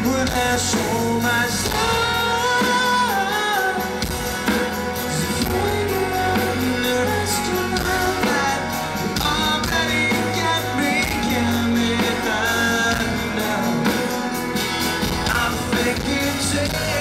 when I show my soul. Hang around the rest of my life. You already got me down now. I'm thinking